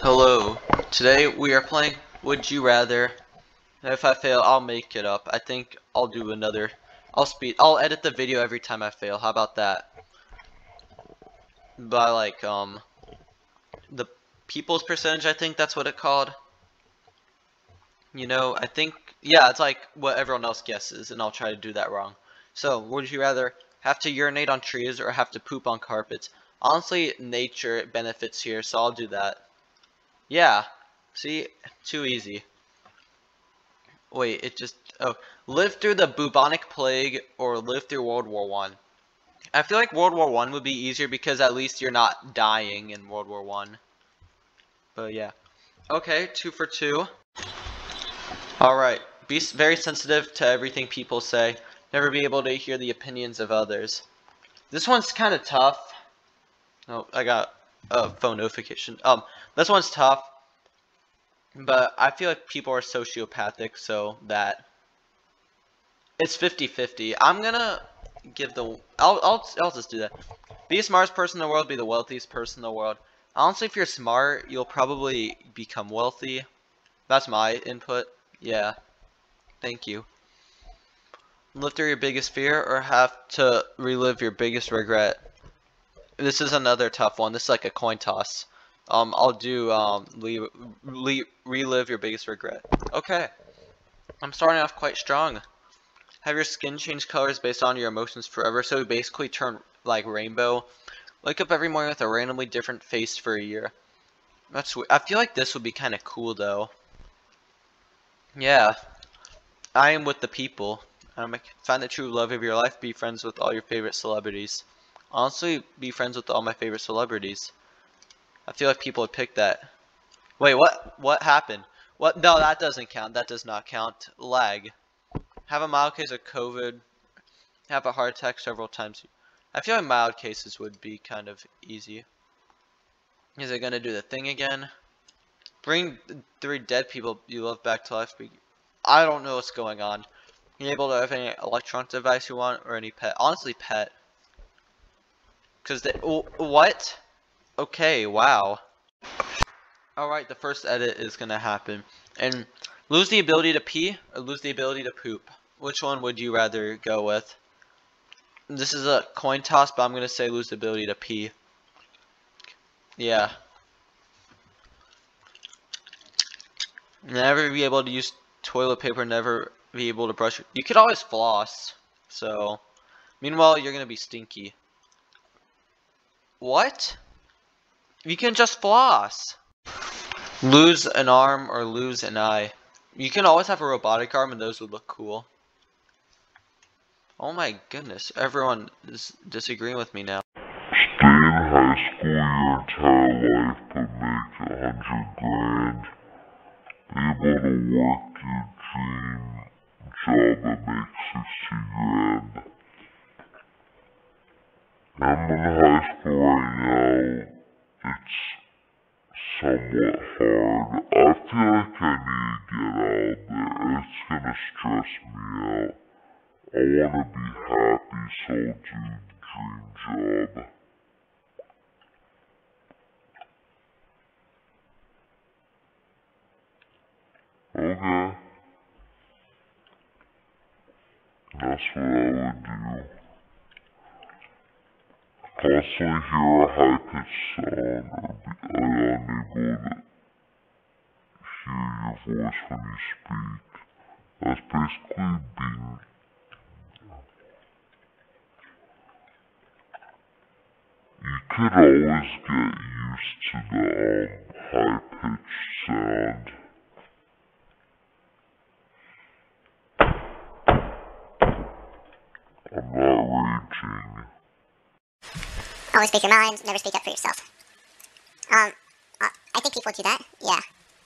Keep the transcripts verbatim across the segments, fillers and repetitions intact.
Hello. Today we are playing Would You Rather. And if I fail, I'll make it up. I think I'll do another. I'll speed. I'll edit the video every time I fail. How about that? By like um the people's percentage, I think that's what it called. You know, I think yeah, it's like what everyone else guesses, and I'll try to do that wrong. So, would you rather have to urinate on trees or have to poop on carpets? Honestly, nature benefits here, so I'll do that. Yeah. See, too easy. Wait, it just oh, live through the bubonic plague or live through World War One. I feel like World War One would be easier because at least you're not dying in World War One. But yeah, okay, two for two. All right, be very sensitive to everything people say. Never be able to hear the opinions of others. This one's kind of tough. Oh, I got a phone notification. Um, this one's tough. But I feel like people are sociopathic, so that it's fifty fifty. I'm gonna give the I'll I'll I'll just do that. Be the smartest person in the world, be the wealthiest person in the world. Honestly, if you're smart, you'll probably become wealthy. That's my input. Yeah. Thank you. Live through your biggest fear or have to relive your biggest regret. This is another tough one. This is like a coin toss. Um, I'll do um, le le relive your biggest regret. Okay, I'm starting off quite strong. Have your skin change colors based on your emotions forever, so you basically turn like rainbow. Wake up every morning with a randomly different face for a year. That's weird. I feel like this would be kind of cool though. Yeah, I am with the people. Um, find the true love of your life. Be friends with all your favorite celebrities. Honestly, be friends with all my favorite celebrities. I feel like people would pick that. Wait, what? What happened? What? No, that doesn't count. That does not count. Lag. Have a mild case of COVID. Have a heart attack several times. I feel like mild cases would be kind of easy. Is it gonna do the thing again? Bring three dead people you love back to life. I don't know what's going on. You're able to have any electronic device you want or any pet. Honestly, pet. Cause they. Oh, what? Okay. Wow. Alright, the first edit is gonna happen. And lose the ability to pee or lose the ability to poop. Which one would you rather go with? This is a coin toss, but I'm gonna say lose the ability to pee. Yeah. Never be able to use toilet paper, never be able to brush. You could always floss. So, meanwhile, you're gonna be stinky. What? You can just floss. Lose an arm or lose an eye. You can always have a robotic arm and those would look cool. Oh my goodness, everyone is disagreeing with me now. Stay in high school your entire life but make a hundred grand. Be able to work your dream job and make sixty grand. I'm in high school right now. It's somewhat hard. I feel like I need to get out there. It's gonna stress me out. I wanna be happy, so I'll do the dream job. Okay. That's what I would do. Constantly hear a high-pitched sound or be unable to hear your voice when you speak. That's basically being... You could always get used to the um, high-pitched sound. I'm not raging. Always speak your mind, never speak up for yourself. Um, uh, I think people do that, yeah.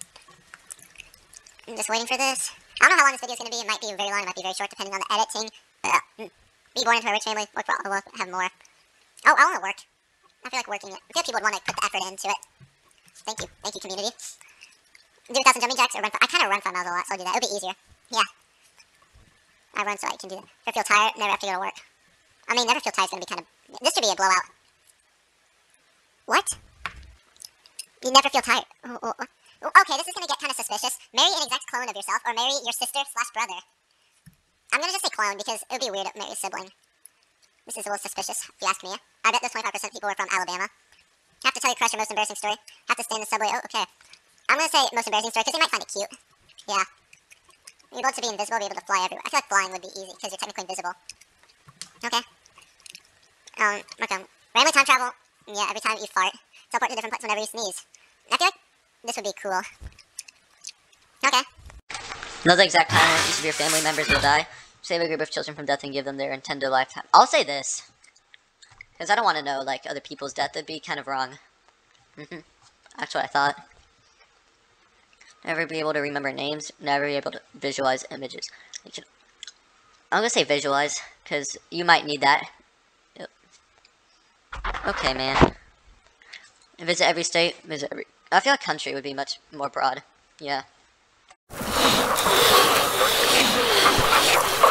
I'm just waiting for this. I don't know how long this video is going to be. It might be very long, it might be very short, depending on the editing. Uh, be born into a rich family, work for all, have more. Oh, I want to work. I feel like working it. I feel like people would want to put the effort into it. Thank you, thank you, community. Do a thousand jumping jacks or run. I kind of run five miles a lot, so I'll do that. It'll be easier. Yeah. I run so I can do that. Never feel tired, never have to go to work. I mean, never feel tired is going to be kind of... This should be a blowout. What? You never feel tired. Oh, oh, oh. Okay, this is gonna get kind of suspicious. Marry an exact clone of yourself, or marry your sister slash brother. I'm gonna just say clone because it would be weird to marry a sibling. This is a little suspicious, if you ask me. I bet those twenty-five percent people were from Alabama. Have to tell you, Crush, your most embarrassing story. Have to stay in the subway. Oh, okay. I'm gonna say most embarrassing story because they might find it cute. Yeah. You're able to be invisible, be able to fly everywhere. I feel like flying would be easy because you're technically invisible. Okay. Um, okay. Randomly time travel. Yeah, every time you fart. Teleport to different places whenever you sneeze. I feel like this would be cool. Okay. Know the exact time when each of your family members will die. Save a group of children from death and give them their intended lifetime. I'll say this. Because I don't want to know, like, other people's death. That'd be kind of wrong. Mm-hmm. That's what I thought. Never be able to remember names. Never be able to visualize images. I'm going to say visualize. Because you might need that. Yep. Okay, man. Visit every state. Visit every... I feel like country would be much more broad. Yeah.